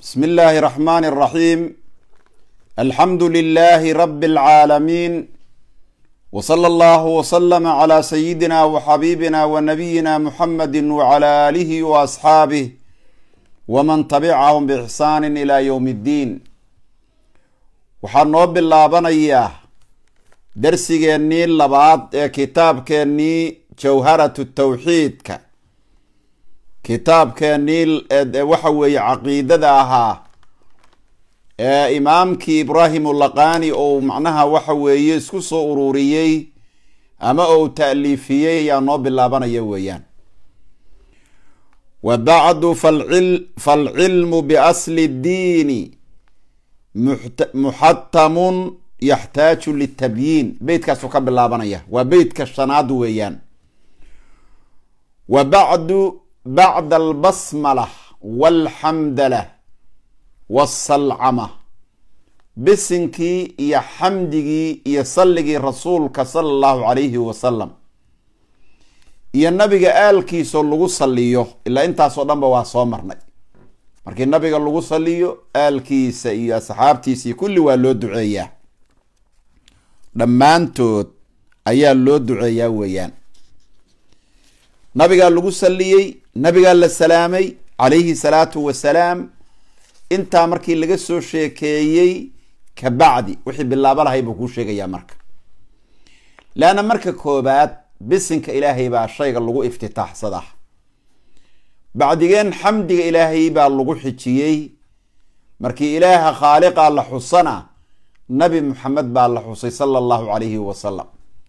بسم الله الرحمن الرحيم. الحمد لله رب العالمين، وصلى الله وسلم على سيدنا وحبيبنا ونبينا محمد وعلى آله وأصحابه ومن تبعهم بإحسان إلى يوم الدين. وحنوب بالله بنياه درسيني لبعض كتاب كني جوهرة التوحيد كتاب كني وحوي عقيدة إمامك إبراهيم اللقاني أو معناها وحوي يسكسو أروريي أما أو تأليفيي يا نوب الله بنياه ويان. وبعد فالعلم بأصل الدين محتم يحتاج للتبيين. بيت كسوك بالله بنيه وبيت كالشناد ويان. بعد البسملة والحمدلة والصلعمة بسنكي يا حمدي يصلي رسولك صلى الله عليه وسلم يا النبي قال كي لغو صليو إلا انت صدام بوا مرني markii nabiga lagu saliyo aalkiisa iyo asxaabtiisa kulli waa loo duceeyaa dhamaantood ayaa loo duceeyaa weeyaan. nabiga lagu saliyay, nabiga la salaamay alayhi salatu wasalaam. inta markii laga soo sheekeeyay ka bacdi wixii bilaabo lahay buu ku sheegayaa marka. laana marka koobaad bisinka ilaahay baa shayga lagu iftitaaxsadaa. بعدين حمد إلهي باللغو حجيي مركي إله خالقا لحصنا نبي محمد بالحصي صلى الله عليه وسلم.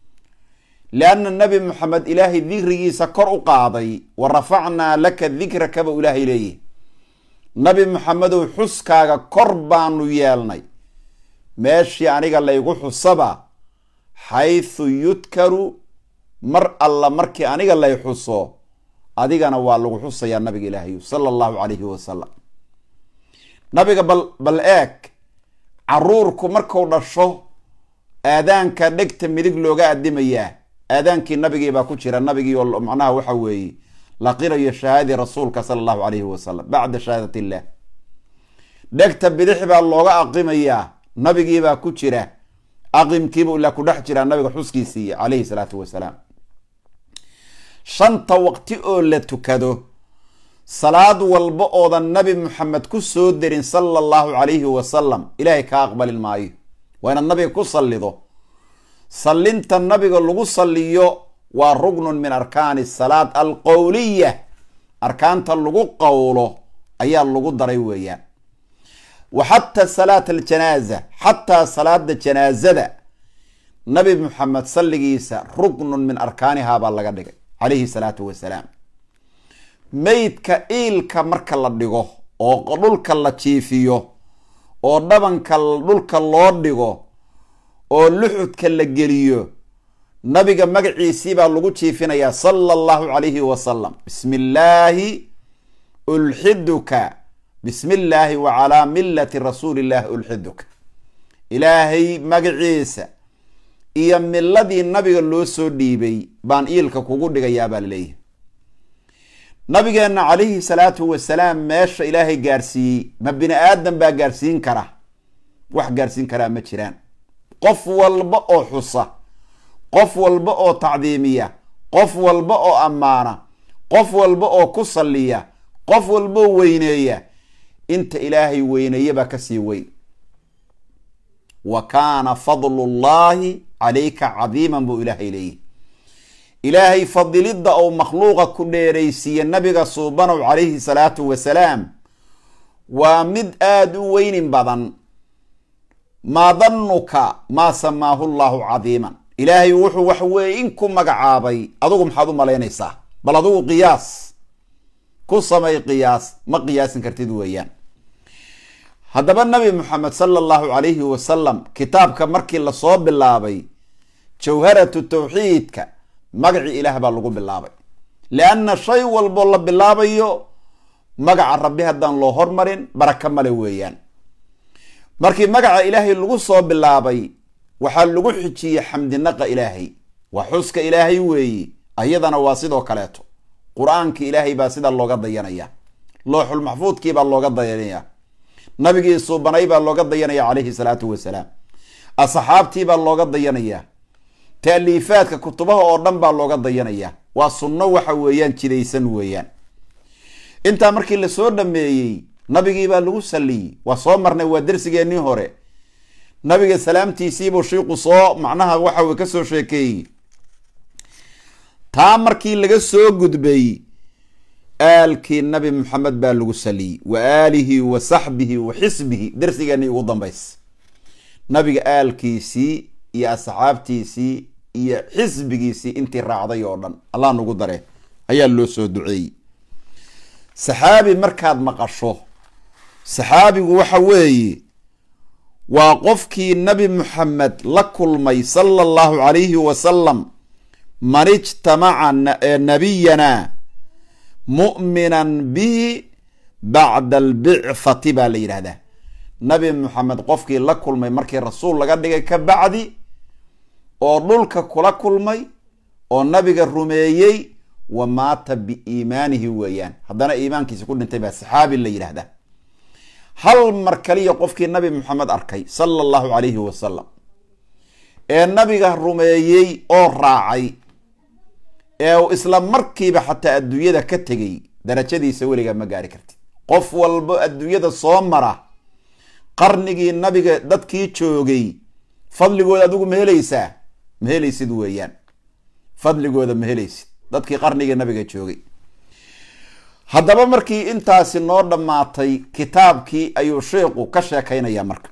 لأن النبي محمد إلهي ذكري سكر قاضي ورفعنا لك ذكرك بإله إليه. نبي محمد حسكا قربان ويالني ماشي يعني قال لي يقول حصبا حيث يذكر الله مركي يعني قال لي يحصو adigana waa lagu xusayaa nabiga ilaahay sallallahu alayhi wasallam. nabiga bal eek caruurku markuu dhasho aadaanka dhegta midig looga adimayaa. aadaankii nabigii baa ku jira, nabigii oo macnaha waxa weeye la qirayo shahaadi rasuulka sallallahu alayhi wasallam bacda shahaadati illah. dhegta bidix baa looga aqimayaa, nabigii baa ku jira, aqimkiiba ila ku dhex jira nabiga xuskiisii alayhi salatu wasalaam. shanta waqti oo la tukado salaad walba oo nabi maxamed ku soo dirin sallallahu alayhi wasallam ilaahay ka aqbalin maayo. waa inaad nabiga ku salido. salinta nabiga lagu saliyo waa rugnun min arkaani salaad alqawliya. arkaanta lagu qawlo ayaa lagu daray weeyaan. wa hatta salaat aljanaaza, hatta salaada janaazada nabi maxamed salligiisa rugnun min arkaaniha baa laga dhigay عليه الصلاة والسلام. ميتك إيلك مركا لدغو او دولك لا جيفيو او دبنكا دولك لو دغو او لخدك لا غليو نبيغا مغعيسي با لوغو جيفينيا صلى الله عليه وسلم. بسم الله الحدك، بسم الله وعلى ملة رسول الله الحدك. إلهي مغعيسا iyo miladii nabiga loo soo dhiibay baan iilka kugu dhigayaa baa leeyahay. nabigeena alayhi salatu wasalaam meesha ilaahay gaarsiiyay ma bini aadan baa gaarsiin kara? wax gaarsiin kara ma jiraan. qof walba oo xusa, qof walba oo tacdiimiya, qof walba oo amaana, qof walba oo ku saliya, qof walba oo weyneeya inta ilaahay weyneeyaba ka sii weyn. وكان فضل الله عليك عظيما بو إلهي ليه. إلهي فضل الضا أو مخلوقة كل ريسي النبي صوبانه عليه الصلاة والسلام ومد آد وين بدن ما ظنك ما سماه الله عظيما. إلهي وحوي إنكم مقعابي أضوكم حضو ملينيسا بل أضو قياس كصمي قياس ما قياس كرتدو ويان. هذا النبي محمد صلى الله عليه وسلم كتاب كمركي لصوب باللابي جوهرة التوحيد مقع إله بالغو باللابي. لأن الشيء والبول باللابي مقع ربي هدان لو هرمرين بركة ملويان. مركي مقع إلهي اللغو صوب باللابي وحال لغو حجي حمد النقى إلهي وحسك إلهي وي أيضا واسده وكالاته. قرآن كي إلهي باسده اللغة ضيانيا، لوح المحفوظ كي باللغة ضيانيا، nabigii suubanay baa looga dayanaya calayhi salaatu wasalaam, asxaabtii baa looga dayanaya, taaliifaadka kutubaha oo dhan baa looga dayanaya. waa sunno waxa weeyaan jidaysan weeyaan. intaa markii lasoo dhameeyey nabigii baa lagu saliyey. waa soo marnay, waa darsigeennii hore. nabiga salaamtiisiibuu shiiqu soo macnaha waxa uu ka soo sheekeeyey. taa markii laga soo gudbay aalkii nabi maxamed baa lagu saliyey, wa aalihi wa saxbihi wa xisbihi. darsigeennii ugu dambays nabiga aalkiisii iyo asxaabtiisii iyo xisbigiisii intii raacday oo dhan allah nagu dare ayaa loo soo duceeyey. saxaabi markaad maqasho, saxaabigu waxa weeye waa qofkii nabi maxamed la kulmay sala allahu calayhi wasalam. man ijtamaca nabiyana mu'minan bihi bacda albicfati baa la yidhahdaa. nabi maxamed qofkii la kulmay markii rasuul laga dhigay ka bacdi, oo dhulka kula kulmay, oo nabiga rumeeyey, wa maata biiimaanihi weeyaan, haddana iimaankiisa ku dhintay baa saxaabi la yidhaahdaa. hal mar kaliya qofkii nabi maxamed arkay sala allahu calayhi wasalam, ee nabiga rumeeyey oo raacay, ee isla markiiba xataa adduunyada ka tegay, darajadiisa weligaa ma gaari kartid. qof walbo adduunyada soo mara, qarnigii nabiga dadkii joogay, fadligooda adigu ma helaysaa? ma helaysid weeyaan, fadligooda ma helaysid dadkii qarnigii nabiga joogay. haddaba markii intaasi noo dhammaatay, kitaabkii ayuu sheekhu ka sheekaynaya marka.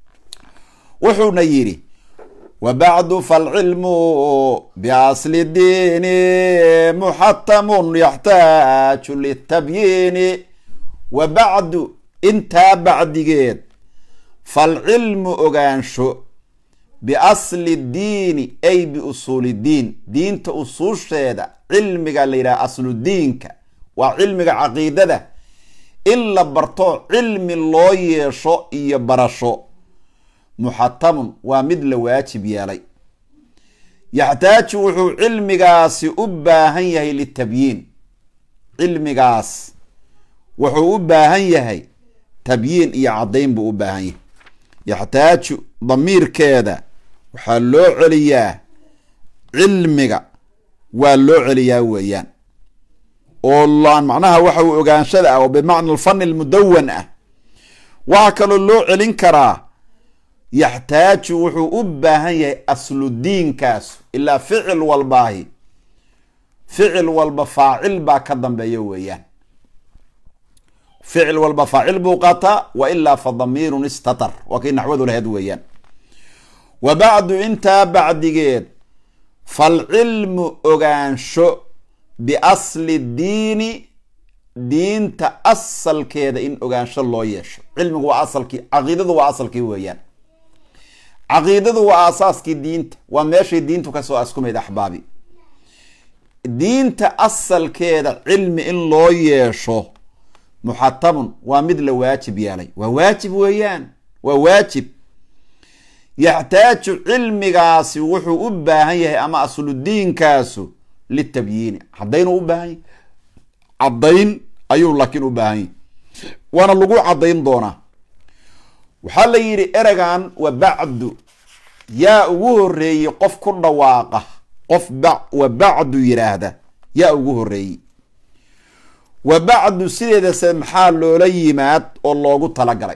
wuxuuna yidhi wa bacdu falcilmu biasli diini muxatamun yaxtaaju litabyiini. wa bacdu intaa bacdigeed, falcilmu ogaansho, biasli diini ay biusuuli diin, diinta usuusheeda cilmiga la yidhaha asludiinka, waa cilmiga caqiidada. in la barto cilmi loo yeesho iyo barasho, muxatamun waa mid la waajib yeelay. yaxtaaju wuxuu cilmigaasi u baahan yahay litabyiin, cilmigaas wuxuu u baahan yahay tabyiin iyo caddayn buu u baahan yahay. yaxtaaju damiirkeeda waxaa loo celiyaa cilmiga, waa loo celiyaa weeyaan, oo laan macnaha waxa uu ogaanshada ah oo bimacna alfani almudawan ah. waxaa kaloo loo celin karaa yaxtaaju wuxuu u baahan yahay asludiinkaas, ilaa ficil walbaahi, ficil walba faacil baa ka dambeeya weeyaan. ficil walba faacil buu qaataa, wa ilaa fa damiirun istatar, waa kii naxwadu lahayd weeyaan. wa bacdu intaa bacdigeed, falcilmu ogaansho, biasli diini diinta asalkeeda in ogaansho loo yeesho. cilmigu waa asalkii, caqiidadu waa asalkii weeyaan. caqiidadu waa aasaaskii diinta, waa meeshay diintu kasoo askumayd axbaabi. diinta asalkeeda cilmi in loo yeesho, muxatamun waa mid la waajib yeelay, waa waajib weeyaan, waa waajib. yaxtaaju cilmigaasi wuxuu u baahan yahay, ama asludiinkaasu, litabyiini, caddaynuu u baahan yahay. caddayn ayuu laakiin u baahan yahay, waana lagu caddayn doonaa. waxaa la yidhi eregan wa bacdu yaa ugu horeeyey qof ku dhawaaqa, qof wa bacdu yidhaahda yaa ugu horeeyey. wa bacdu sideedase maxaa loola yimaad oo loogu talagalay?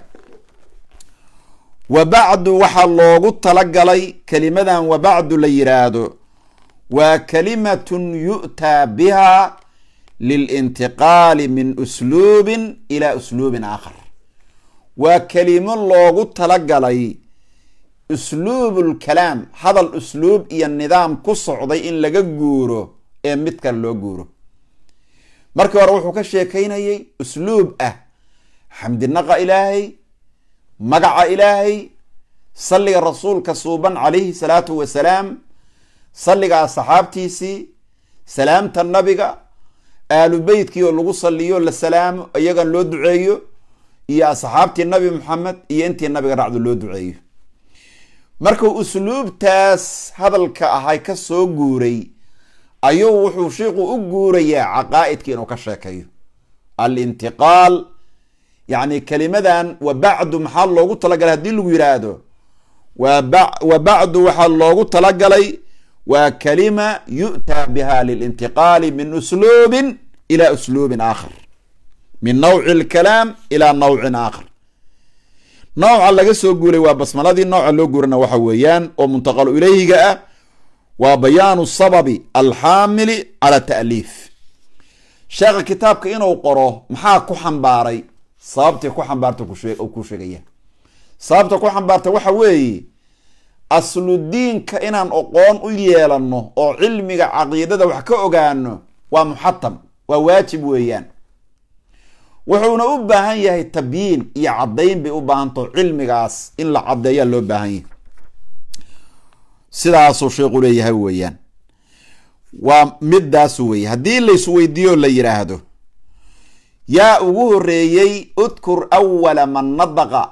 wa bacdu waxaa loogu talagalay kelimadan wa bacdu la yidhaahdo, waa kalimatun yu'taa biha lilintiqaali min usluubin ilaa usluubin aakhar. waa kelimo loogu talagalay usluubulkalaam, hadal usluub iyo nidaam ku socday in laga guuro ee mid kale loo guuro. markii hore wuxuu ka sheekaynayay usluub ah xamdinaqa ilaahay, magaca ilaahay, salliga rasuulka suuban calayhi salaatu wasalaam, salliga asxaabtiisii, salaamta nabiga, aalu beytkii oo lagu saliyo la salaamo, iyagan loo duceeyo, iyo asxaabtii nabi maxamed iyo intii nabiga raacdo loo duceeyo. markuu usluubtaas hadalka ahay ka soo guuray, ayuu wuxuu sheikhu u guurayaa caqaa'idkii inuu ka sheekayo. alintiqaal يعني كلمة وبعد محل لوغو تلقى هدي لغو يرادو وبعد وحل لوغو تلقى وكلمة يؤتى بها للانتقال من أسلوب إلى أسلوب آخر، من نوع الكلام إلى نوع آخر. نوع اللي سو غوري waa basmaladii nooca loo guurina waxa weeyaan oo muntaqal ilayhiga ah waa bayaanu sababi alhamili ala ta'lif. sheekha kitaabka inuu qoro maxaa ku xambaaray sababta ku xambaarta ku sheegaya sababta ku xambaarta waxa weeye aslu diinka inaan aqoon u yeelano oo cilmiga aqeedada wax ka ogaano waa muhattam waa waajib weeyaan wuxuuna u baahan yahay tabyiin iyo cadayn bay u baahanto cilmigaas in la cadeeyo loo baahan yahay sidaas oo sheekhu leeyahay weeyaan waa midaas weey hadii la isweydiyo la yiraahdo yaa ugu horeeyay udkur awwala man nadaqa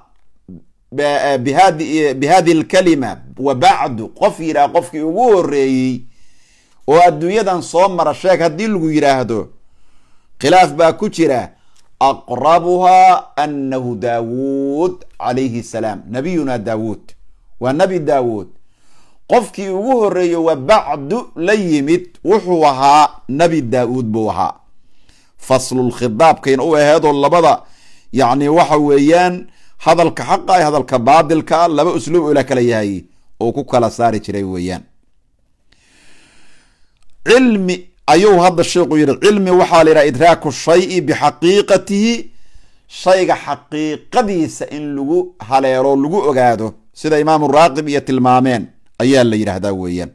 bihadi alkalima wa ba'du qof yira qofkii ugu horeeyay oo adduunyadan soo mara sheeg hadii lagu yiraahdo khilaaf baa ku jira أقربها أنه داود عليه السلام نبينا داود ونبي داود قفكي وهري وبعد ليمت وحوها نبي داود بوها فصل الخطاب كين هذا اللبضة يعني وحويان هذا الكحق هذا الكبادل كال لبا أسلوب إلى كليهاي وكوكا لساري شريويان علمي أيوه هذا الشيء غير علمي وحال إلى إدراك الشيء بحقيقته شيء حقيقة سئن لغو هاليرو لغو أغادو سيدا إمام الراقب يتلمامين أيها اللي يرهدا ويان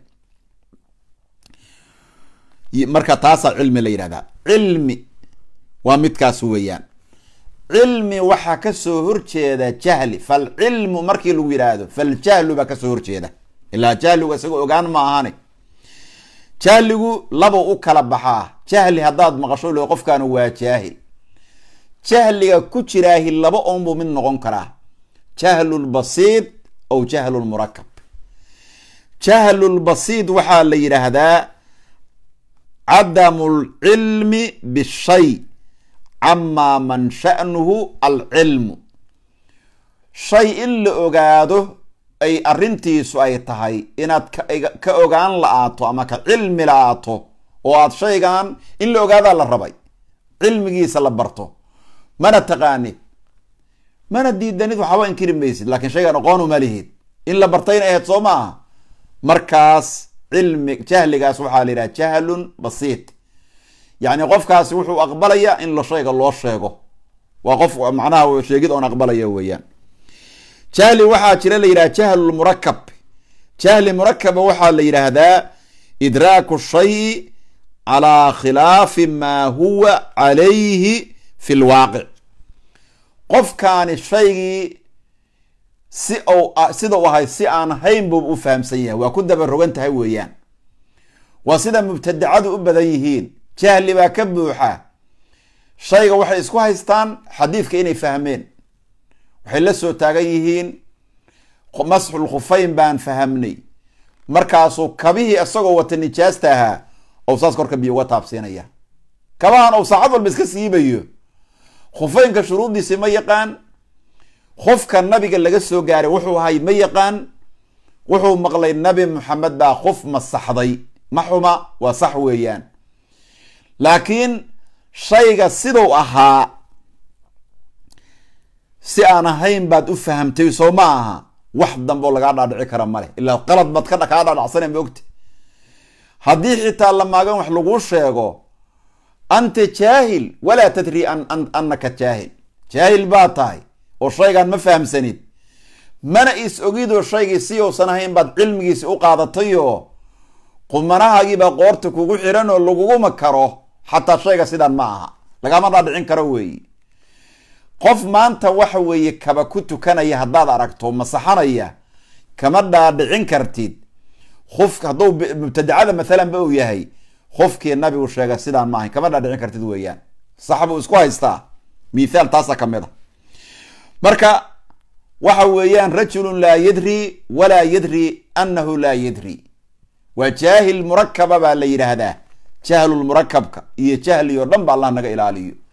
مركا تاسع علمي اللي يرهدا علمي ومتكاس ويان علمي وحا كسو هرشيدا جهلي فالعلم مركي لغو يرهدو فالجهل بكسو هرشيدا إلا جهل وسيقو أغان معاني jahligu laba u kala baxaa jahli hadaad maqasho loo qofkan waa jaahil jahliga ku jiraahi laba oonbu mid noqon kara jahlul basit aw jahlul murakkab jahlul basit waxa la yiraahdaa adamul ilmi bishay amma man sha'nuhu al ilm shay illa ogaado ay arintiisu ay tahay inaad ka ogaan la'aato ama ka cilmi la'aato oo aad shaygan in la ogaada la rabay cilmigiisa la barto mana taqaani mana diidanid waxa waan kirimaysid laakiin shaygan aqoon uma lihid in la bartayna ahayd soo maaha markaas cilmi jahligaas waxa la yiraahdaa jahlun basit yani qofkaasi wuxuu aqbalaya in la shayga loo sheego waa qof macnaha sheegid oo aqbalaya weeyaan جهل waxaa jira la yiraahdaa jahl murakkab jahl murakkab waxa la yiraahdaa idraaku shay ala khilaf ma huwa alayhi fi alwaqi' qofkan shaygi sida uu ahay si aan hayn buu u fahamsan yahay waa ku daba rogan tahay weeyaan waa sida mubtadacadu u badan yihiin jahli baa ka buuxa shayga waxay isku haystaan xadiidka inay fahmeen waxay la soo taagan yihiin masxul khufayn baan fahamnay markaasoo kabihii isagoo wata nijaasta ahaa oo saas korka biyo uga taabsiinaya kabahan oo saacad walba iska siibayo khufaynka shuruudiisa ma yaqaan khufka nabiga laga soo gaaray wuxuu ahay ma yaqaan wuxuu maqlay nabi maxamed baa khuf masaxday ma xuma waa sax weeyaan laakiin shayga sidoo ahaa si aan ahayn baad u fahamtay soo ma aha wax dambo laga dhaadhici kara male illa qalad bad ka dhaadhacsanay moogti hadii xitaa lamaagan wax lagu sheego anta jaahil wala tadri annaka jaahil jaahil baa tahay oo shaygan ma fahamsanid mana is ogido shaygi si oo san ahayn baad cilmigiisa u qaadatayo qumanahaagi baa qoorta kugu xiran oo lagugu makaro xataa shayga sidan ma aha lagama dhaadhicin karo weey qof maanta waxa weeye kaba ku tukanaya hadaad aragto masaxanaya kama dhaadhicin kartid khufka haduu mubtadacada mesela ba uu yahay khufkii nabigu sheegay sidaan ma ahayn kama dhaadhicin kartid weeyaan saxabu isku haystaa misaal taasa kamida marka waxa weeyaan rajulun la yadri wala yadri annahu la yadri wa jahil murakkaba ba la yiraahdaa jahlul murakkabka iyo jahli oo dhan ba Allah naga ilaaliyo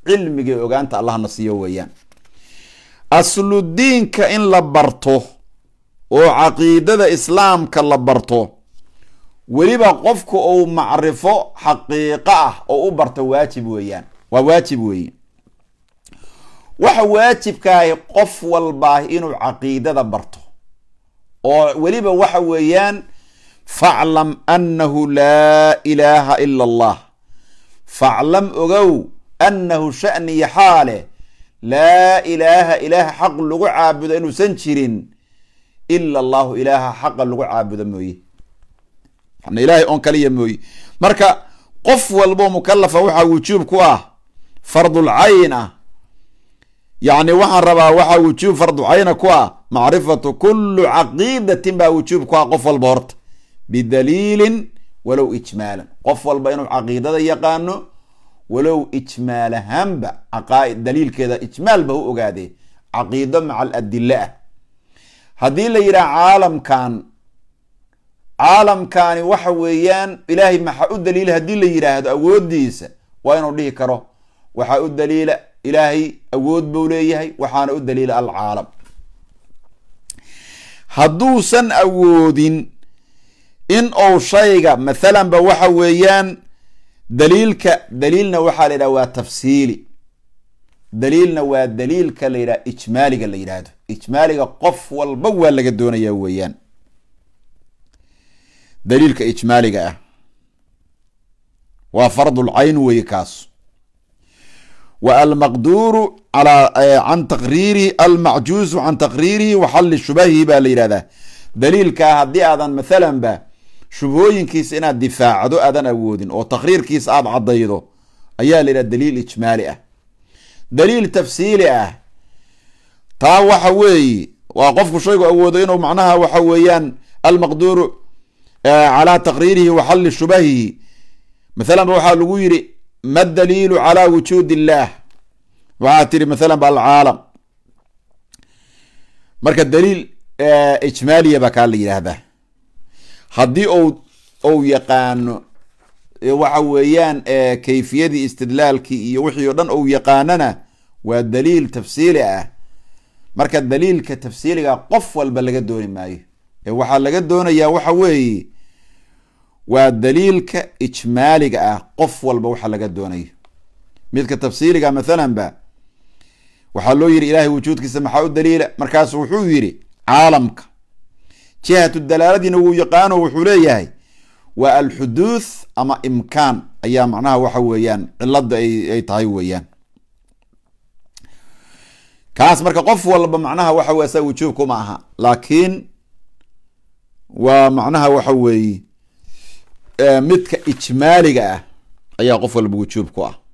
cilmiga ogaanta allahna siiyo weeyaan. asludiinka in la barto oo caqiidada islaamka la barto weliba qofku uu macrifo xaqiiqo ah oo u barto waajib weeyaan, waa waajib weeye. waxa waajibkaahi qof walbaa inuu caqiidada barto oo weliba waxa weeyaan faclam annahu laa ilaaha ila allah, faclam ogow annahu sha'niya xaale laa ilaaha ilaaha xaq lagu caabudo inuusan jirin ila allahu ilaaha xaqa lagu caabudo mooye, ilaahay on kaliya mooye. marka qof walbo mukalafa waxaa wujuub ku ah fardul cayn ah, yacni waxaan rabaa waxaa wujuub fardu cayna ku ah macrifatu kullu caqiidatin baa wujuub ku ah qof walba horta bidaliilin walow ijmaalan, qof walba inuu caqiidada yaqaano walow ijmaal ahaanba caqaaid daliilkeeda ijmaalba u ogaadee caqiido maca aladile ah. haddii la yidhaha caalamkaani waxa weeyaan ilaahay maxaa u daliila haddii la yidhaahdo awoodiisa, waa inuu dhihi karo waxaa u daliila ilaahay awood buu leeyahay, waxaana u daliila alcaalam. hadduusan awoodin in uu shayga mathalan ba waxa weeyaan daliilna waxaa la yidhaha waa tafsiili, daliilna waa daliilka la yidhaha ijmaaliga la yidhaahdo. ijmaaliga qof walba waa laga doonaya weeyaan, daliilka ijmaaliga ah waa fardul cayn weeye kaas. wa almaqduuru can taqriirihi almacjuuzu can taqriirihi wa xalli shubahihi baa la yidhahdaa. daliilkaa haddii aadan mathalan ba shubhooyinkiisa inaad difaacdo aadan awoodin oo taqriirkiisa aad caddaydo ayaa la yidhaha daliil ijmaali ah. daliil tafsiili ah taa waxa weeye waa qofku shaygu awoodo inuu macnaha waxa weeyaan almaqduuru calaa taqriirihi wa xalli shubahihi. mathalan ba waxaa lagu yidhi ma daliilu calaa wujuud illaah, waxaa tiri mathalan ba alcaalam, marka daliil ijmaaliya baa kaa la yidhaahdaa. haddii ou yaqaano waxa weeyaan kayfiyadii istidlaalkii iyo wixii o dhan ou yaqaanana waa daliil tafsiili ah. marka daliilka tafsiiliga qof walba laga dooni maayo, waxaa laga doonayaa waxa weeye waa daliilka ijmaaliga ah qof walba waxa laga doonayo. midka tafsiiliga mathalan ba waxaa loo yidhi ilaahay wujuudkiisa maxaa u daliila, markaasu wuxuu yidhi caalamka. jihatu dalaaladiina wuu yaqaano wuxuu leeyahay waa alxuduuth ama imkaan ayaa macnaha waxa weeyaan cilada ay tahay weeyaan. kaas marka qof walba macnaha waxa wey saa wujuub kuma aha, laakiin waa macnaha waxa weeye midka ijmaaliga ah ayaa qof walba wujuub ku ah.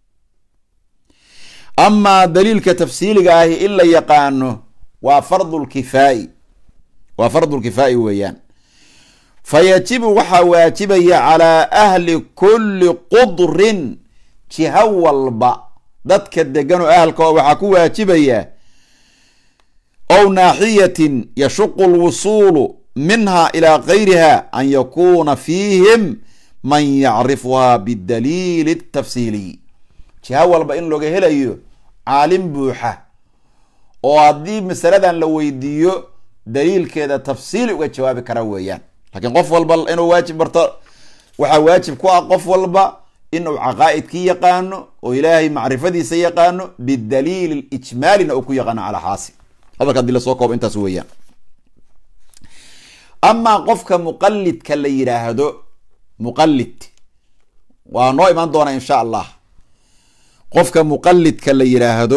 amaa daliilka tafsiiliga ahi in la yaqaano waa fardulkifaa'i, waa fardulkifaa'i weeyaan. fayajibu waxaa waajibaya calaa ahli kulli qudrin, jiha walba dadka degan oo ahalka oo waxaa ku waajibaya ow naaxiyatin yashuqu lwusuulu minha ilaa gayriha an yakuuna fiihim man yacrifuhaa bidaliili tafsiiliy. jiha walba in looga helayo caalim buuxa oo haddii masaladan la weydiiyo daliilkeeda tafsiili uga jawaabi kara weeyaan. laakiin qof walba inuu waajib barto waxaa waajib ku ah qof walba inuu caqaa'idkii yaqaano oo ilaahay macrifadiisa yaqaano bidaliili ijmaalina uu ku yaqaano calaa xaasi. hadalka hadii lasoo koobo intaas weeyaan. amaa qofka muqalidka la yidhaahdo, muqalid waa noo imaan doona insha allah. qofka muqalidka la yidhaahdo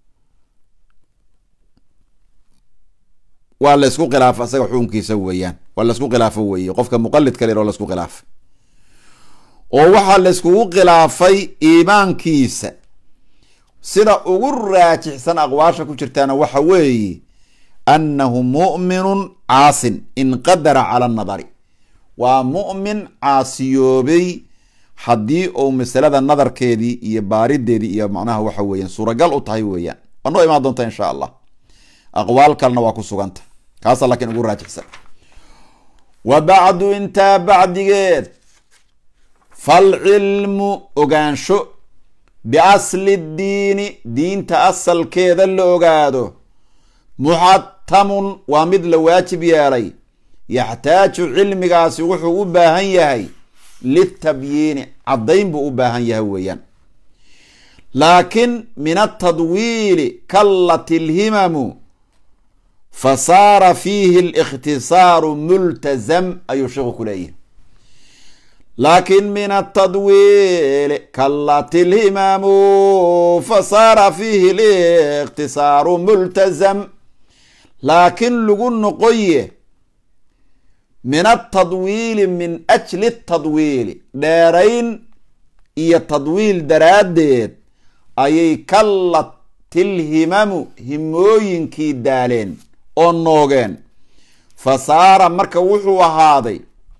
waa la isku khilaafa isaga xukunkiisa weeyaan, waa la isku khilaafo weeye. qofka muqalidka la yidhahdo la isku khilaafay oo waxaa la iskugu khilaafay iimaankiisa. sida ugu raajixsan aqwaasha ku jirtaana waxa weeye annahu mu'minun caasin in qadara cala nadari, waa mu'min caasiyoobay haddii uu masalada nadarkeedii iyo baarideedii iyo macnaha waxa weeyaan suuragal u tahay weeyaan. waa noo imaan doonta insha allah, aqwaal kalena waa ku suganta, kaasa laakiin ugu raajixsan. wa bacdu intaa bacdigeed falcilmu ogaansho biasli ddiini diinta asalkeeda la ogaado muxatamun waa mid la waajib yeelay yaxtaaju cilmigaasi wuxuu u baahan yahay litabyiini caddayn buu u baahan yahay weeyaan laakin min atadwiili kallat ilhimamu fasaara fiihi alikhtisaaru multazam ayuu sheekhu ku leeyahy laakin min atadwiili kallat ilhimamu fasaara fiihi alikhtisaaru multazam laakin lagu noqoye min atadwiili min ajli tadwiili dheerayn iyo tadwiil daraaddeed ayay kallatilhimamu himooyinkii daaleen oo noogeen fasaara marka wuxuu ahaaday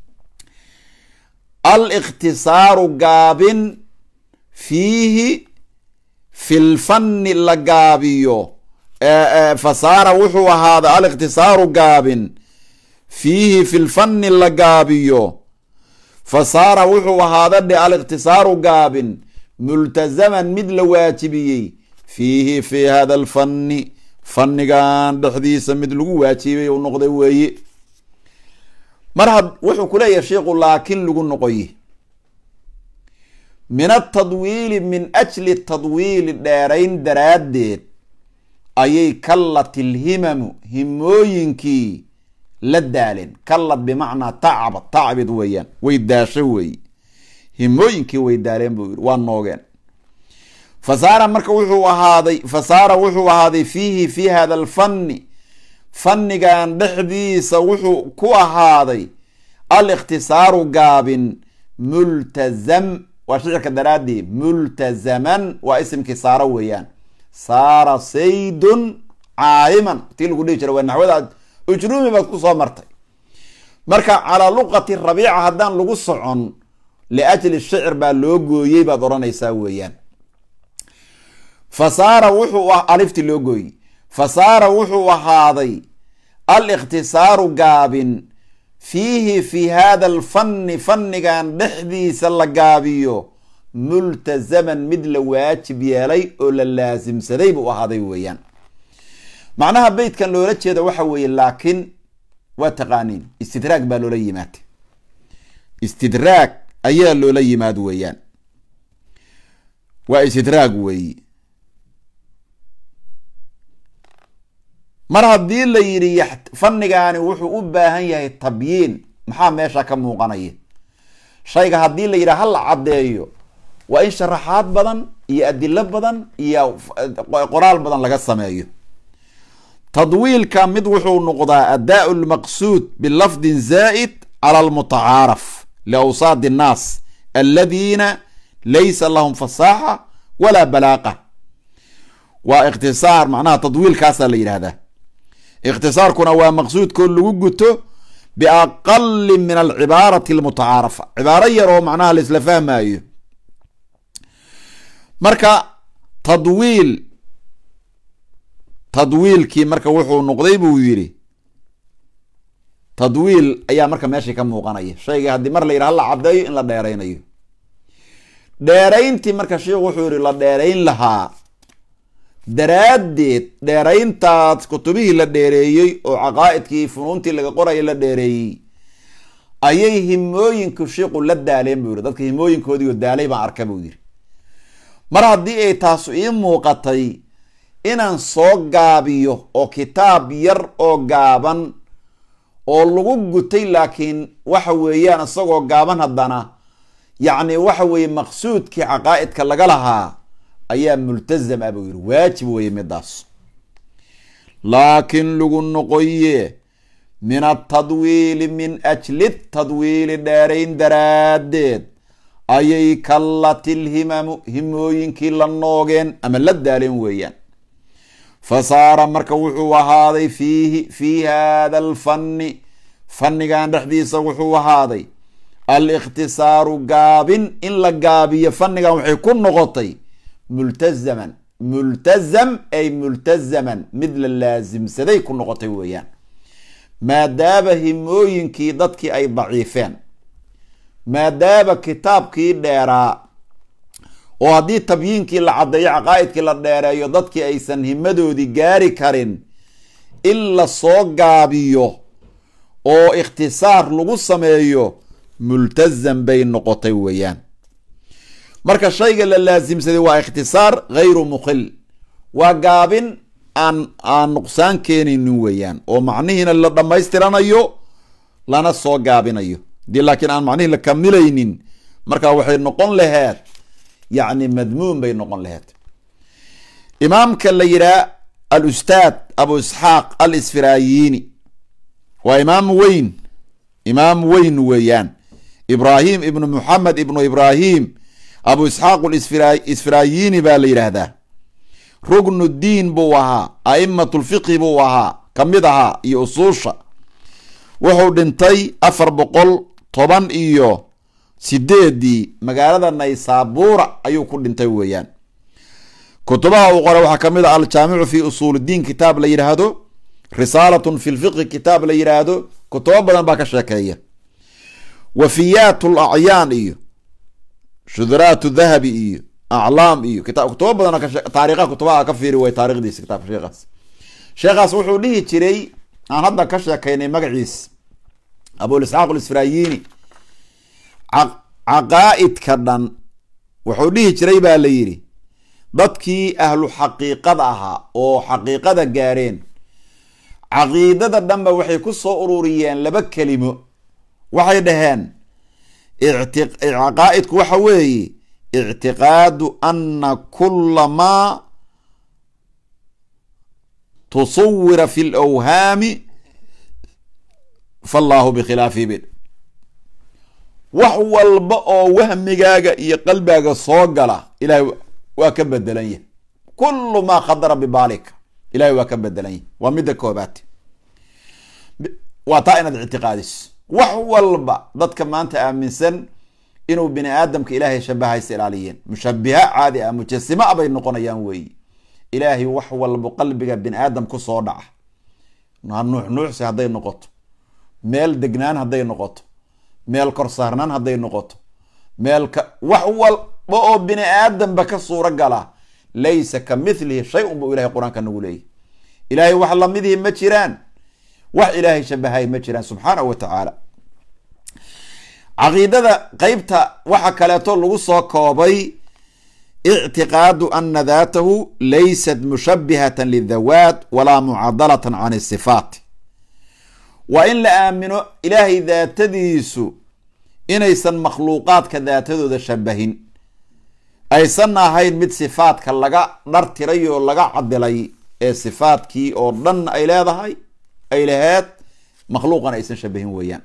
alikhtisaaru gaabin fiihi fi lfanni la gaabiyo fasaara wuxuu ahaaday alikhtisaaru gaabin fiihi fi lfanni la gaabiyo fasaara wuxuu ahaada dhe alikhtisaaru gaabin multazaman mid la waajibiyey fiihi fi hada alfanni fannigan dhexdiisa mid lagu waajibay u noqday weeye mar wuxuu ku leeyahay sheikhu laakin lagu noqoye min atadwiili min ajli tadwiili dheerayn daraaddeed ayay kallat ilhimamu himooyinkii la daaleen kallad bimacnaa tacbid weeyaan way daasho weeye himooyinkii way daaleen buu yidhi waa noogeen fasaara wuxuu ahaaday fiihi fi hada alfanni fannigan dhexdiisa wuxuu ku ahaaday alikhtisaaru gaabin multazam waa shicirka daraadii multazaman waa isimkii saara weeyaan saara saydun caaliman tii lagu dhihi jira waa naxwada ujruumi baad ku soo martay marka calaa luqati rabiica haddaan lagu socon liajli shicir baa loo gooyey baad odhanaysaa weeyaan fasaara wuxuu alifti loo gooyey fasaara wuxuu ahaaday alikhtisaaru gaabin fiihi fi hada alfanni fannigan dhexdiisa la gaabiyo multazaman mid la waajib yeelay oo la laasimsaday buu ahaaday weeyaan macnaha beytkan loola jeeda waxa weeye laakin waa taqaaniin istidraag baa loola yimaad istidraag ayaa loola yimaad weeyaan waa istidraag weeye mar haddii la yidhi fannigaani wuxuu u baahan yahay tabyiin maxaa meesha ka muuqanaya shayga haddii la yidhaha hala caddeeyo waa in sharaxaad badan iyo adilo badan iyo qoraal badan laga sameeyo tadwiilka mid wuxuu noqdaa adaa lmaqsuud bilafdin zaa'id cala almutacaaraf liawsaad annaas aladiina laysa lahum fasaaxa walaa balaaqa waa ikhtisaar macnaha tadwiilkaasaa la yidhahdaa ikhtisaarkuna waa maqsuudkoo lagu guto biaqali min alcibaarati almutacaarafa cibaaro yar oo macnaha la isla fahmaayo marka tadwiilkii marka wuxuu noqday buu yidhi tadwiil ayaa marka meeshii ka muuqanaya shayga haddii mar la yidhaha la caddeeyo in la dheeraynayo dheerayntii marka sheikhu wuxuu yidhi la dheerayn lahaa daraaddeed dheerayntaas kutubihii la dheereeyey oo caqaa'idkii funuuntii laga qoraya la dheereeyey ayay himooyinku shiiqu la daaleen buu yidhi dadka himooyinkoodii oo daalay baan arka buu yidhi mar haddii ay taasu ii muuqatay inaan soo gaabiyo oo kitaab yar oo gaaban oo lagu gutay laakiin waxa weeyaan isagoo gaaban haddana yacni waxa weeye maqsuudkii caqaa'idka laga lahaa ayaa multazam ah buu yidhi waajib weeye midaas laakiin lagu noqoye min atadwiili min ajli tadwiili dheerayn daraaddeed ayay kallatilhimamu himooyinkii la noogeen ama la daaleen weeyaan fasaara marka wuxuu ahaaday fiihi fii hada alfanni fannigan dhexdiisa wuxuu ahaaday alikhtisaaru gaabin in la gaabiyo fannigan waxay ku noqotay multazaman multazam ay multazaman mid la laasimsaday ku noqotay weeyaan maadaaba himooyinkii dadkii ay daciifeen maadaaba kitaabkii dheeraa oo haddii tabyiinkii la caddeeyo caqaa'idkii la dheereeyo dadkii aysan himadoodii gaari karin in la soo gaabiyo oo ikhtisaar lagu sameeyo multazam bay noqotay weeyaan. marka shayga la laasimsaday waa ikhtisaar ghayru mukhil, waa gaabin aan nuqsaan keenaynin weeyaan, oo macnihiina la dhammaystiranayo lana soo gaabinayo. dii laakiin aan macnihii la kamilaynin marka waxay noqon laheed yacni madmuum bay noqon laheed. imaamka la yidhaha al-ustaad abu isxaaq al-isfirayini waa imaam weyn weeyaan. ibrahim ibnu muxamed ibnu ibrahim abu isxaaq isfirayini baa la yidhaahdaa. rugnu diin buu ahaa, a'imatulfiqhi buu ahaa, kamid ahaa iyo usuusha. wuxuu dhintay 418 magaalada naysabura ayuu ku dhintay weeyaan. kutubaha uu qoray waxaa kamid ah aljaamicu fi usuul diin kitaab la yidhaahdo, risaalatun fi lfiqhi kitaab la yidhaahdo. kutubo badan baa ka sheekeeya. wafiyaat lacyaan iyo shuduraat dahabi iyo aclaam iyo kutubo badan taariikha kutubaha ka fiiri way taarikhdiisa kitaabka sheekhaas wuxuu dhihi jiray, aan hadda ka sheekaynay magaciis, abulisxaaq alisfirayini. caqaa'idka dhan wuxuu dhihi jiray baa la yidhi dadkii ahlu xaqiiqada ahaa oo xaqiiqada gaareen, caqiidada dhanba waxay ku soo ururiyeen 2 kelimo. waxay dhaheen caqaa'idku waxa weeye ictiqaadu ana kula maa tusawira fi lawhaami fallaahu bikhilaafihi bid. wax walba oo wahmigaaga iyo qalbigaaga soo gala ilahay waa ka bedelan yahay. kulu maa khadara bibaalika ilahay waa ka bedelan yahay. waa midda koobaad, waa taa inaad ictiqaadiso. wax walba dadka maanta aaminsan inuu bini aadamka ilaahay shabahaysa ilaaliyeen, mushabiha caadi ah, mujasima bay noqonayaan weeye. ilaahay wax walba qalbiga bini aadam ku soo dhaca, nuuxnuuxsi hadday noqoto, meel degnaan hadday noqoto, meel kor saarnaan hadday noqoto, wax walba oo bini aadamba ka suuro gala, laysa ka mithlihi shay un buu ilahay qur-aanka nagu leeyahy. ilaahay wax lamidihi ma jiraan, wax ilaahay shabahay ma jiraan subxaanahu wa tacaala. caqiidada qeybta waxa kaleeto lagu soo koobay ictiqaadu ana daatahu laysat mushabihatan lidhawaat walaa mucadalatan can isifaat. waa in la aamino ilaahay daatadiisu inaysan makhluuqaadka daatadooda shabahin, aysan ahayn mid sifaadka laga dhartiray oo laga cadilay, ee sifaadkii oo dhan ay leedahay ay laheed, makhluuqan aysan shabahin weeyaan.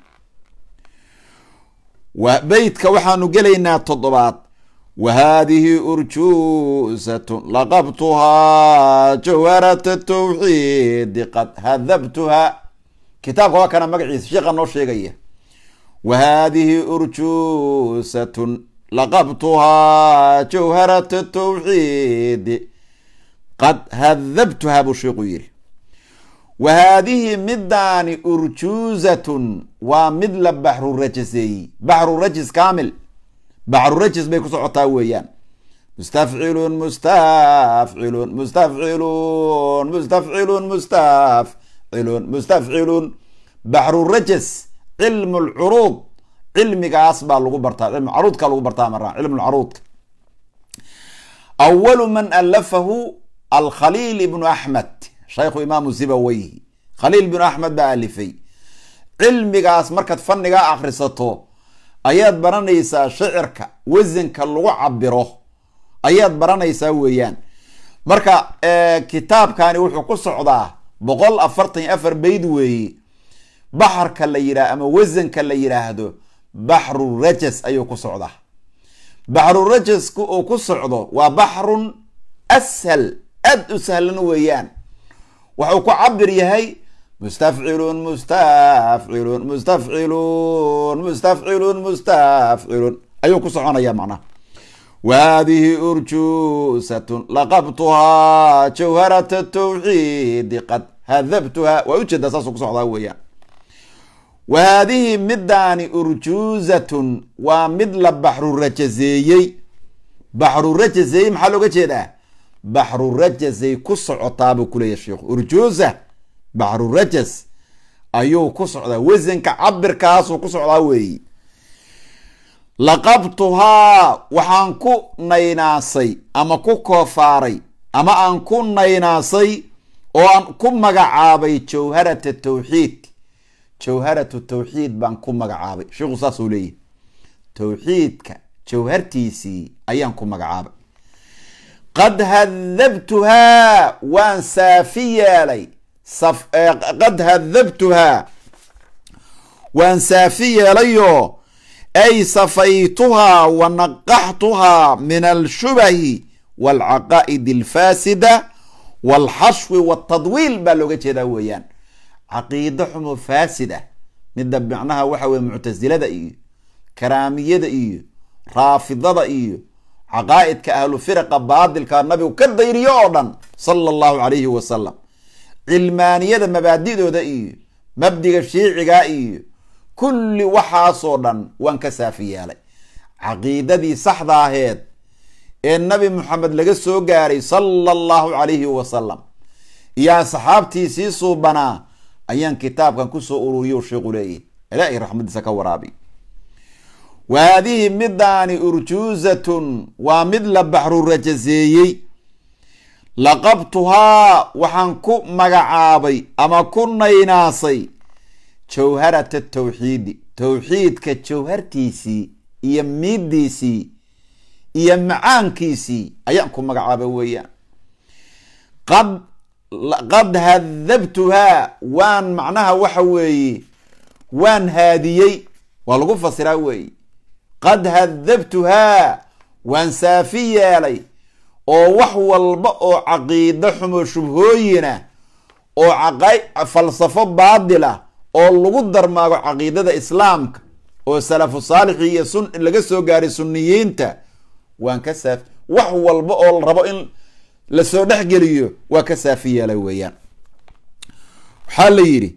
beytka waxaanu gelaynaa 7. wahadihi urjuusatun laqabtuhaa jawharata tawxiidi qad hadabtuhaa. kitaabka waa kana magaciisa sheekha noo sheegaya. wahadihi urjuusatun laqabtuhaa jawharata tawxiidi qad hadabtuhaa buu sheekhu yidhi. wahaadihi midaani urjuuzatun waa mid la baxru rajaseeyey. baxru rajis kaamil, baxru rajis bay ku socotaa weeyaan. mustafcilun mustafcilun mustafcilun mustafcilun mustafcilun mustafcilun. baxru rajas cilmu lcuruud, cilmigaas baa lagu bartaa, cilmu caruudka lagu bartaa maraa, cilmu lcaruudka. awalu man alafahu alkhaliil ibnu axmed, shaykhu imaamu sibaweyhi. khaliil binu axmed baa alifay. cilmigaas markaad fannigaa akhrisato ayaad baranaysaa shicirka wasanka lagu cabiro ayaad baranaysaa weeyaan. marka kitaabkani wuxuu ku socdaa 144 bayd weeye. baxarka la yidhah ama wasanka la yidhaahdo baxru rajas ayuu ku socdaa. baxru rajasku uu ku socdo waa baxrun ashal, aad u sahlan weeyaan. waxuu ku cabir yahay mustafcilun mustafcilun mustafcilun mustafcilun mustafcilun ayuu ku soconaya macnaha. wahadihi urjuusatun laqabtuhaa jawharata tawxiidi qad hadabtuhaa. waa ujeedaa saasuu ku socdaa weeyaan. wahadihi midaani urjuuzatun waa mid la baxru rajaseeyey. baxru rajazay maxaa looga jeedaa baxru rajazay ku socotaabuu kuleeyahy sheikhu urjuuza baxru rajaz ayuu ku socdaa wasanka cabirkaasuu ku socdaa weeyi laqabtuhaa waxaan ku naynaasay ama ku koofaaray ama aan ku naynaasay oo aan ku magacaabay jawharata tawxiid jawharatu tawxiid baan ku magacaabay sheikhu saasuu leeyahy tawxiidka jawhartiisii ayaan ku magacaabay qad hadabtuhaa waan saafi yeelay qad hadabtuhaa waan saafi yeelayo ay safaytuhaa wa naqaxtuhaa min alshubahi waalcaqaa'id alfaasida waalxashwi waltadwiil baa looga jeedaa weeyaan caqiido xumo faasid ah midda macnaha waxa weye muctasilada iyo karaamiyada iyo raafidada iyo caqaa'idka ahlu firaqa baadilka nabigu ka dayriyo oo dhan sala allahu calayhi wasalam cilmaaniyada mabaadidooda iyo mabdiga shiiciga iyo kulli waxaasoo dhan waan ka saafi yeelay caqiidadii saxda aheed ee nabi moxamed laga soo gaaray sala allahu calayhi wasalam iyo asxaabtiisii suubanaa ayaan kitaabkan kusoo ururiyo sheekhu leeyahy ilaahay raxmadiisa ka waraabi wa haadihi midaani urjuuzatun waa mid la baxru rajazeeyey laqabtuhaa waxaan ku magacaabay ama ku naynaasay jawharata tawxiidi tawxiidka jawhartiisii iyo miidiisii iyo macaankiisii ayaan ku magacaabay weeyaan qad hadabtuhaa waan macnaha waxa weeye waan haadiyey waa lagu fasiraa weeye qad hadabtuhaa waan saafi yeelay oo wax walba oo caqiido xumo shubhooyina oo falsafo baadila oo lagu darmaago caqiidada islaamka oo salafu saalixi iyo laga soo gaaray suniyiinta waan ka saafi wax walba oo la rabo in lasoo dhexgeliyo waa ka saafi yeelay weeyaan waxaa la yidhi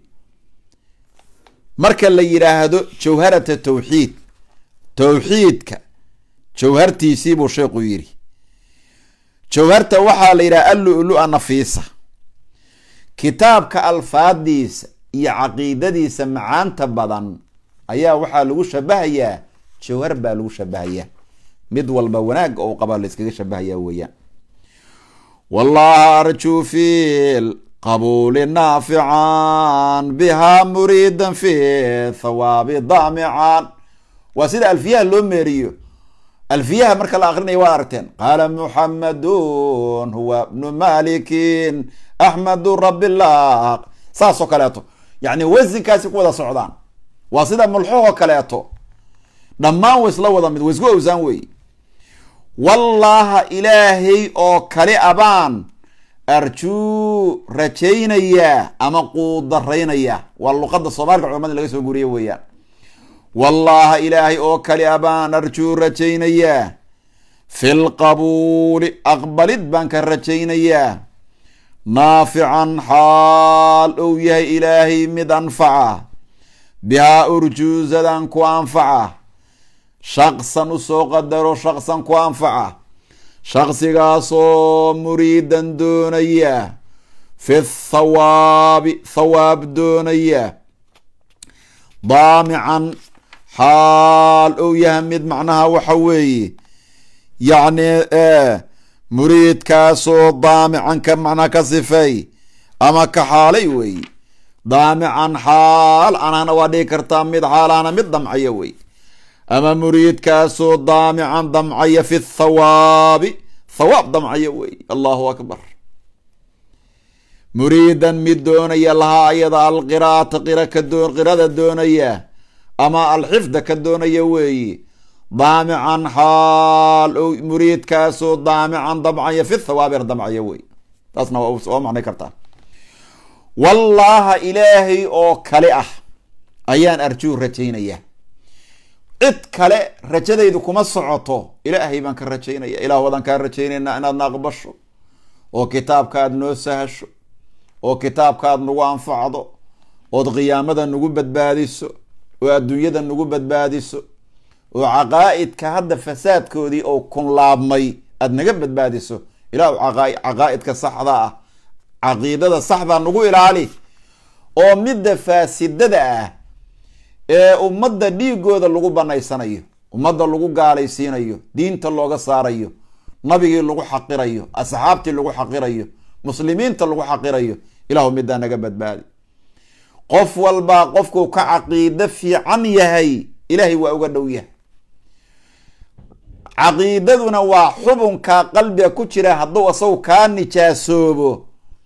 marka la yidhaahdo jawharata tawxiid tawxiidka jawhartiisii buu sheekhu yidhi jawharta waxaa la yidhaha allu-lu-a nafiisa kitaabka alfaadiisa iyo caqiidadiisa macaanta badan ayaa waxaa lagu shabahayaa jawhar baa lagu shabahayaa mid walba wanaag oo qaba la iskaga shabahayaa weeyaan wallaha arjuu fi qabuuli naafican bihaa muriidan fi thawaabi daamican waa sida alfiyaha loo meeriyo alfiyaha marka la akrinayo waad aragteen qaala muxamadun huwa bnu malikin axmedu rabillah saasoo kaleeto yacni wasinkaasi ku wada socdaan waa sida mulxuhoo kaleeto dhammaan wa isla wada mid wa isku awsaan wey wallaha ilaahay oo kale abaan arjuu rajaynayaa ama quudaraynayaa waa luqada soomaalika culamada laga soo guriye weeyaan wallaha ilaahay oo kale abaan arjuu rajaynayaa fi lqabuuli aqbalid baan ka rajaynayaa naafican xaal ou yahay ilaahay mid anfaca bihaa urjuuzadan ku anfaca shaqsan usoo qadaro shaqsan ku anfaca shaqsigaasoo muriidan doonaya fi thawaabi thawaab doonaya daamican xaal ou yahay mid macnaha waxa weeye yacni muriidkaasoo daamican ka macnaa ka sifay ama ka xaalay wey daamican xaal anana waa dhigi kartaa mid xaalaana mid damcaya wey ama muriidkaasoo daamican damcaya fi thawaabi thawaab damcaya wey allahu akbar muriidan mid doonaya lahaa ayada alqiraata qirada doonaya ama alxifda ka doonaya weeye daamican xaal o muriidkaasoo daamican damcaya fi thawaabi damcaya wey taasna waa macnay kartaa wallaha ilaahay oo kale ah ayaan arjuu rajaynaya cid kale rajadaydu kuma socoto ilaahay baan ka rajaynaya ilaah wadaan kaa rajaynaynaa inaadna aqbasho oo kitaabka aad noo sahasho oo kitaabka aad nagu anfacdo ood qiyaamada nagu badbaadiso oo adduunyada nagu badbaadiso وعقائدك هذا فساد كودي أو كن لابمي أدنى بدبادسو إلى عقائدك صحضاء عقيدة صحضاء نقول عليه أو مدة فاسدة ومدة ديقود اللغو بانايسانيو ومدة اللغو قاليسينيو دينة اللغو صاريو نبي اللغو حقيريو أصحابتي اللغو حقيريو مسلمين اللغو حقيريو إلهو مدة نقبت بالي قف والبا قفكو كعقيدة في عنيهي إلهي وأقدويه عقيدتنا وحبن كقلبي كتيرة هدو أصو كان نجاسوبو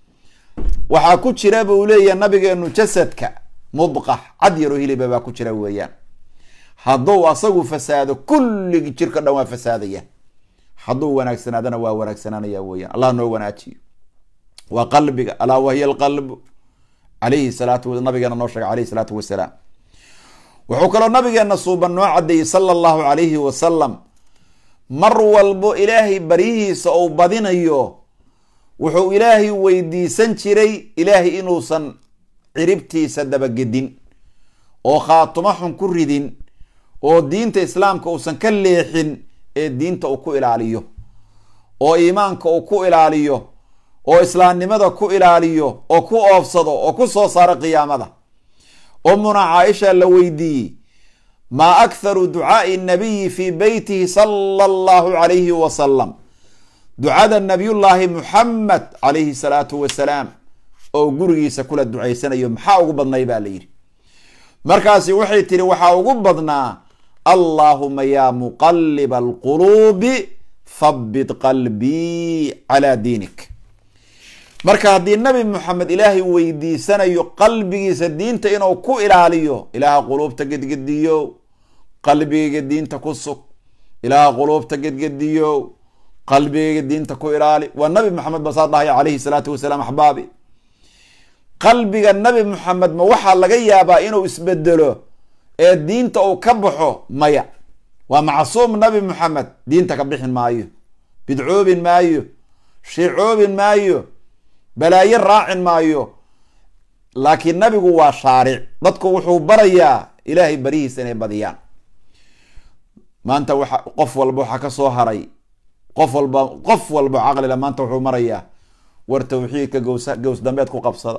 وحا كتيرة بولي النبي أنه جسدك مضغة عديرو هيلي بابا كتيرة ويان هدو أصو فساد كل شركة دوا فسادية هدو ونكسنا دنا ونكسنا يا ويان الله نو وناتي وقلبك ألا وهي القلب عليه الصلاة والسلام النبي نوشك عليه الصلاة والسلام وحكى النبي أن صوبا نوعدي صلى الله عليه وسلم مر والبو إلهي بريه سأو بدين أيوه وحو إلهي ويدي سنشري إلهي إنوسا عربتي سدب الجدين أو خاطمحن كردين أو دين إسلام كوسن كليحن الدين تأكو إلاليو أو إيمان كأكو إلاليو أو إسلام نمدا كو إلاليو أو كو أفصدو أو كو صار قيامة أمنا عائشة لويدي ما أكثر دعاء النبي في بيته صلى الله عليه وسلم دعاء النبي الله محمد عليه الصلاة والسلام أو قريسة كل الدعاء سنة يوم حاو قبضنا يبالير مركاسي وحي تري وحاو قبضنا اللهم يا مقلب القلوب ثبت قلبي على دينك مركا دين النبي محمد إلهي ويدي سنة قلبي سدين تينو كو إلاليو إله قلوب تقد قديو قلبي قدين تكسك إله قلوب تقد قديو قلبي قدين تكو إلالي والنبي محمد بصاد الله عليه الصلاة والسلام أحبابي قلبي النبي محمد موحى لغيابا إنو اسبدلو الدين تأو كبحو ميا ومعصوم النبي محمد دين تكبح مايو بدعوب مايو شعوب مايو بلايين راع مايو لكن النبي هو شارع ضدكو وحو بريا إلهي بريه سنة بديان ما أنت قف والبوحة كصوهري قف والبو عقل لما أنت وحو مريا ورتوحيك جوس دمبيتكو قبصة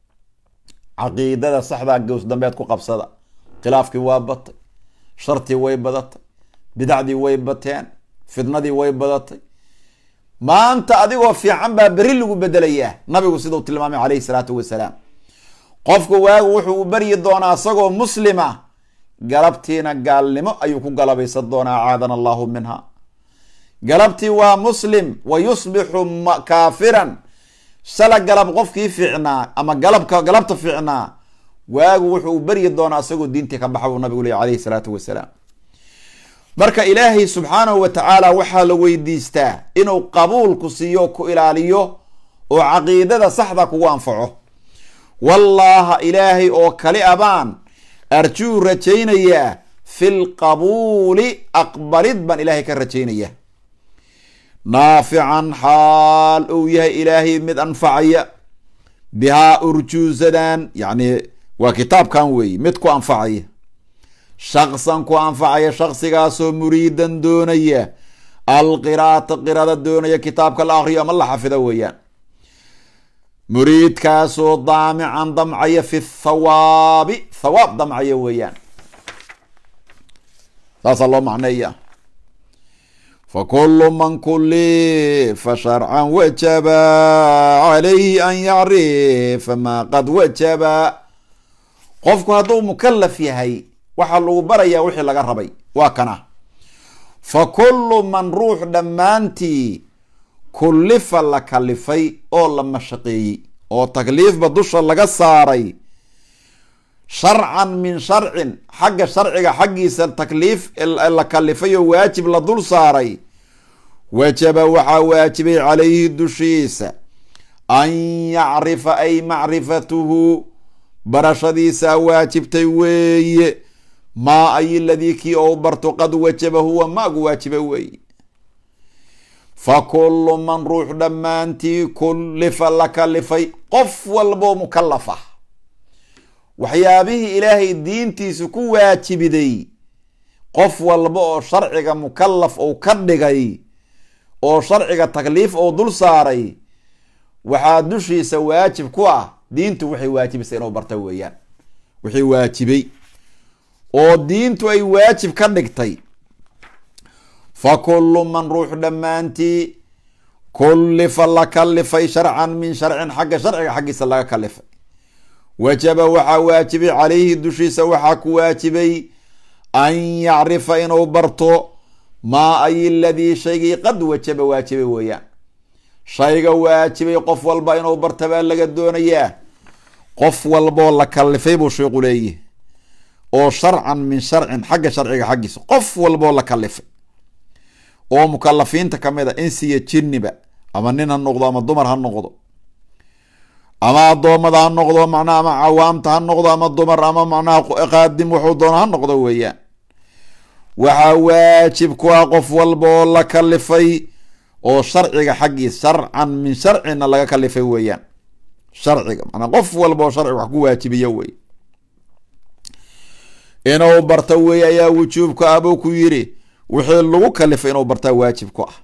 عقيدة صحبة جوس دمبيتكو قبصة خلافك وابط شرطي ويبدت بدعدي ويبتين فدندي ويبدت ما أنت أديو في عمبا بريلو بدليه نبي سيدو تلمامي عليه الصلاة والسلام قفكو وحو بري دونا صغو مسلمة قلبتينا قال لما أيكو قلبي صدونا عادنا الله منها قلبتي ومسلم ويصبح كافرا سلا قلب قفكي فعنا أما قلبت فعنا وحو بري دونا صغو دينتي كبحو النبي عليه الصلاة والسلام marka ilaahay subhanahu wa ta'ala waxa la weydiistaa inuu qabuul ku siiyo ku ilaaliyo oo aqeedada saxda ku anfaco wallahi ilaahay oo kali abaan arjuu rajaynaya fil qabuuli aqbalid ban ilaahay ka rajaynaya naafi'an hal oo yahay ilaahay mid anfacaya biha urjuzadan yani wa kitabkan weey mid ku anfacaya شخصا كو أنفعي شخصي قاسو مريدا دونية القراءة دونية كتابك الآخر يوم الله حفظه ويان مريد كاسو ضامعا ضمعي في الثواب ثواب ضمعي ويان فصل الله معنى فكل من كلف شرعا وجب عليه أن يعرف ما قد وجب قفك هذا مكلف يهي waxa lagu barayaa wixii laga rabay waa kana fa kullu man ruux dhamaanti kullifa la kalifay oo la mashaqeeyay oo takliif badusha laga saaray shar'an min shar'in xagga sharciga xaggiisa takliif la kalifay oo waajib la dul saaray wajaba waxa waajibay calayhi dushiisa an ya'rifa ay ma'rifatuhu barashadiisa waajibtay weeye ما أي الذي كي أوبرت قد وجبه هو ما واجبه وي فكل من روح دمانتي كلف لك لفي قف والبو مكلفة وحيابه إلهي الدين تيسكو واجب دي qof walba oo sharciga mukallaf ou ka dhigay oo sharciga takliif ou dul saaray waxaa dushiisa waajib ku ah diintu waxay waajibaysa inuu barta weeyaan, wixii waajibay oo diintu ay waajib ka dhigtay. fa kullu man ruux dhammaantii kullifa la kalifay sharcan min sharcin xagga sharciga xaggiisa laga kalifay, wajaba waxaa waajibay calayhi dushiisa waxaa ku waajibay an yacrifa inuu barto maa ay ladii shaygii qad wajaba waajibay weeyaan, shayga waajibay qof walba inuu barta baa laga doonayaa. qof walboo la kalifay buu sheeku leeyihi oo sharcan min sharcin xagga sharciga xaggiisa, qof walboo la kalifay oo mukalafiinta kamid a insiya jinniba, ama nin ha noqdo ama dumar ha noqdo ama adoomada ha noqdo macnaha ama cawaamta ha noqdo ama dumar ama macnaha qaadim wuxuu doona ha noqdo weeyaan. waxaa waajib ku ah qof walba oo la kalifay oo sharciga xaggiis sharcan min sharcina laga kalifay weeyaan, sharciga manaa qof walba oo sharciga wax ku waajibiya wey inuu barta wey ayaa wujuubka ah buu ku yiri, wixii lagu kalifay inuu bartaa waajib ku ah.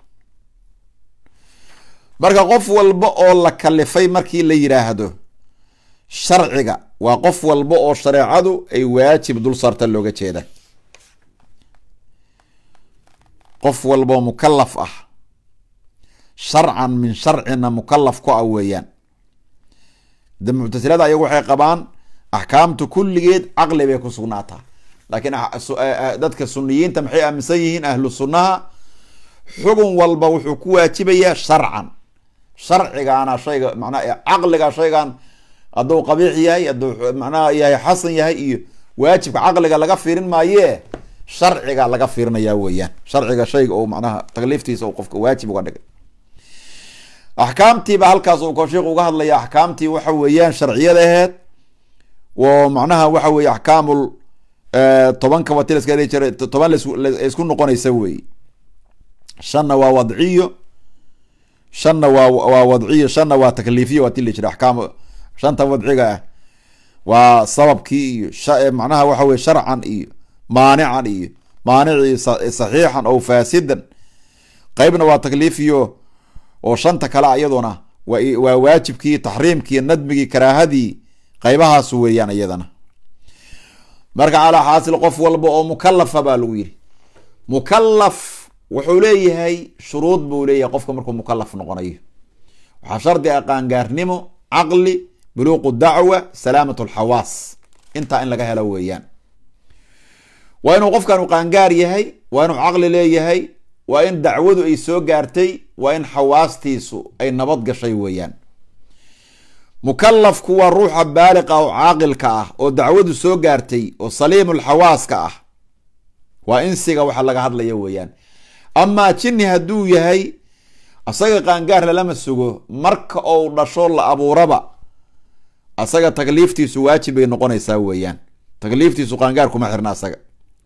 marka qof walba oo la kalifay markii la yiraahdo sharciga waa qof walba oo shareecadu ay waajib dul saarta looga jeeda, qof walba oo mukallaf ah sharcan min sharcina mukallaf ku ah weeyaan. de muctasilada ayagu waxay qabaan axkaamtu kulligeed caqli bay ku sugnaataa, laakiin dadka suniyiinta maxay aaminsan yihiin ahlu sunnaha xugun walba wuxuu ku waajibayaa sharcan, sharcigaana shayga macnaha caqliga shaygan hadduu qabiix yahay hadduu macnaha yahay xasan yahay iyo waajibka caqliga laga fiirin maaye sharciga laga fiirinayaa weeyaan, sharciga shayga oo macnaha takliiftiisa oo qofka waajib uga dhigay. axkaamtiiba halkaas uu sheekh uga hadlaya axkaamtii waxa weeyaan sharciyada aheed oo macnaha waxa weye axkaamul tobanka watilaska jira toban isku noqonaysa wey, shanna waa wadciyo shanna waa wadciyo shanna waa takliifiyo waa tili jira axkaam shanta wadciga ah waa sababkii iyo macnaha waxa weye sharcan iyo maanican iyo maanicii saxiixan oo faasidan, qeybna waa takliifiyo oo shanta kale iyaduna waa waajibkii taxriimkii nadmigii karaahadii qaybahaas weeyaan iyadana. marka calaa xaasil qof walba oo mukalafa baa lagu yiri, mukallaf wuxuu leeyahay shuruud buu leeyahay qofka markuu mukallaf noqonayo, waxaa shardi ah qaangaarnimo, caqli, buluuqu dacwa, salaamat alxawaas, intaa in laga helo weeyaan. waa inuu qofkan u qaangaar yahay, waa inuu caqli leeyahay, waa in dacwadu ay soo gaartay, waa in xawaastiisu ay nabad gashay weeyaan. mukallafku waa ruuxa baaliqa oo caaqilka ah oo dacwadu soo gaartay oo saliimul xawaaska ah, waa insiga waxa laga hadlaya weeyaan. amaa jinni hadduu yahay asaga qaangaar lalama sugo, marka ou dhasho la abuuraba asaga takliiftiisu waajib bay noqonaysaa weeyaan, takliiftiisu qaangaar kuma xirna asaga.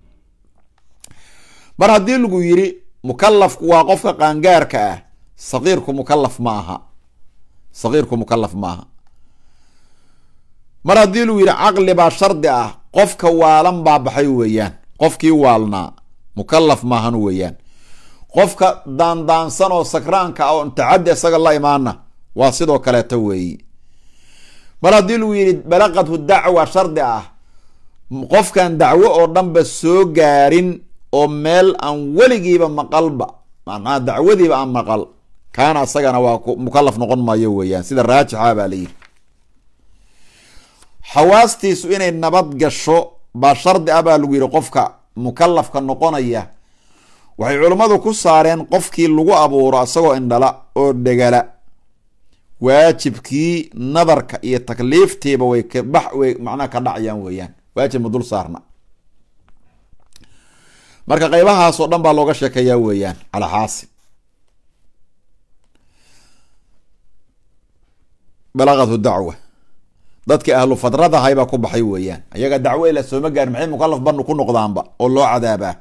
mar haddii lagu yiri mukallafku waa qofka qaangaarka ah, saqiirku mukallaf ma aha, saqiirku mukallaf ma aha. mar haddii lagu yiri caqli baa shardi ah, qofka waalan baa baxay weeyaan, qofkii waalnaa mukallaf maahan weeyaan. qofka daandaansan oo sakraanka ah oo tacaddi isaga la imaana waa sidoo kaleeto weeyi. mar haddii lagu yiri balaqadhu dacwa shardi ah, qofkan dacwo oo dhanba soo gaarin oo meel aan weligiiba maqalba macnaha dacwadiiba aan maqal, kaana asagana waa mukallaf noqon maayo weeyaan, sida raajixa baa layidhi. xawaastiisu inay nabad gasho baa shardi ah baa lagu yidhi qofka mukallafka noqonaya. waxay culummadu ku saareen qofkii lagu abuuro isagoo indhala oo dhegala, waajibkii nadarka iyo takliiftiiba way macnaha ka dhacayaan weeyaan, waajib ma dul saarna. marka qaybahaasoo dhan baa looga sheekeeyaa weeyaan calaa xaasil. balaqadhu dacwa, dadkii ahlu fadradahay baa ku baxay weeyaan, ayaga dacwo ila sooma gaarin maxay mukallaf banu ku noqdaanba oo loo cadaabaa.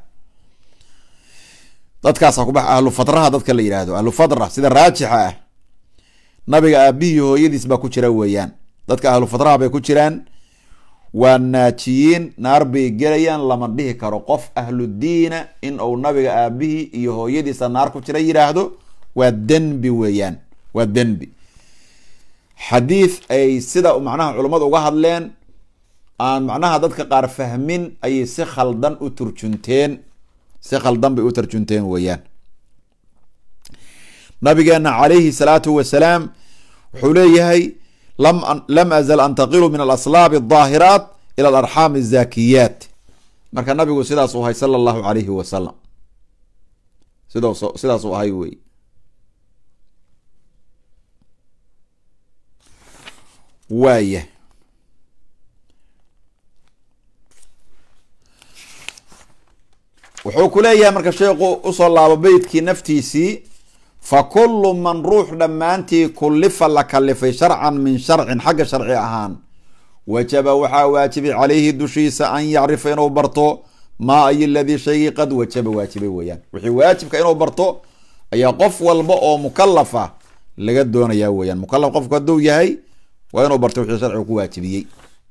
dadkaasa ku bax ahlu fadraha dadka la yidhaahdo, ahlu fadra sida raajixa ah nabiga aabihii hooyadiis baa ku jira weeyaan, dadka ahlu fadraha bay ku jiraan. waa naajiyiin naar bay gelayaan lama dhihi karo qof ahludiina in uu nabiga aabihii iyo hooyadiisa naar ku jira yidhaahdo waa denbi weeyaan, waa denbi. xadiid ay sida macnaha culummadu uga hadleen aan macnaha dadka qaar fahmin ayay si khaldan u turjunteen, si khaldan bay u turjunteen weeyaan. nabigeena calayhi salaatu wasalaam wuxuu leeyahay lam azal antaqilu min alaslaab aldaahiraat ila alarxaam azaakiyaat. marka nabigu sidaas u ahay sala allahu calayhi wasalam, sidaas u ahay wey. waaya wuxuu ku leeyahay marka sheekhu usoo laabo beytkii naftiisii, fa kullu man ruux dhammaantii kullifa la kalifay sharcan min sharcin xagga sharci ahaan, wajaba waxaa waajibay calayhi dushiisa an yacrifa inuu barto maa ay ladii shaygii qad wajaba waajibay weeyaan. wixii waajibka inuu barto ayaa qof walba oo mukalafa laga doonayaa weeyaan. mukalaf qofku hadduu yahay waa inuu barto wixii sharcigu ku waajibiyey,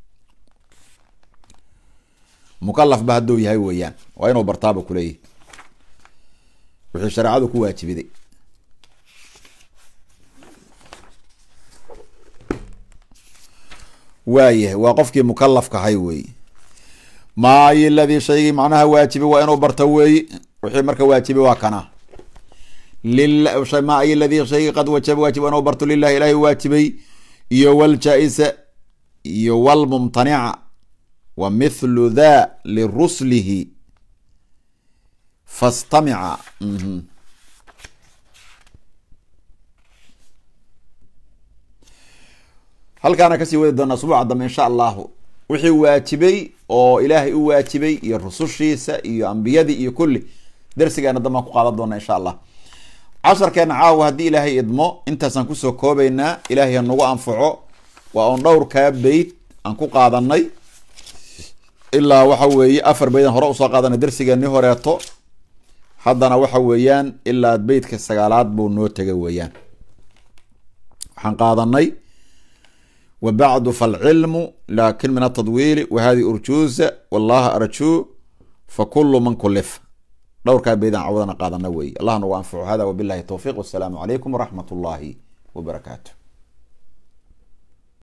mukalaf ba hadduu yahay weeyaan waa inuu bartaaba kuleeyahy wixii shareecadu ku waajibiday. waayahay waa qofkii mukalafka ahay weeye. maayi ladii shaygii macnaha waajibi waa inuu barto weeye. wixii marka waajibi waa kana maayi ladii shaygii qad wajaba waajib waa inuu barto lilahi ilaahay waajibay, iyo waljaa-isa iyo walmumtanica wa mithlu dha liruslihi fastamica. halkaana kasii wadi doona asbuuca dambe insha allahu. wixii waajibay oo ilaahay u waajibay iyo rusushiisa iyo ambiyadii iyo kulli darsigeena dambaan ku qaadan doona insha allah. casharkeena caawa haddii ilaahay idmo intaasaan kusoo koobaynaa. ilaahay ha nagu anfaco. waa on dhowrkaa beyt aan ku qaadanay ilaa waxa weeye 4 beydan hore usoo qaadanay darsigeeni horeeto. haddana waxa weeyaan ilaa beytka 9aad buu noo tegay weeyaan. waxaan qaadanay wabacdu falcilmu laakin min atadwiili wahadi urjuuza wallaha arjuu fakulu man kulif. dhowrkaa beydan cawadana qaadana weeye. allah nagu anfaco. hada wabilahi towfiiq. wasalaamu calaykum waraxmat ullaahi wabarakaatu.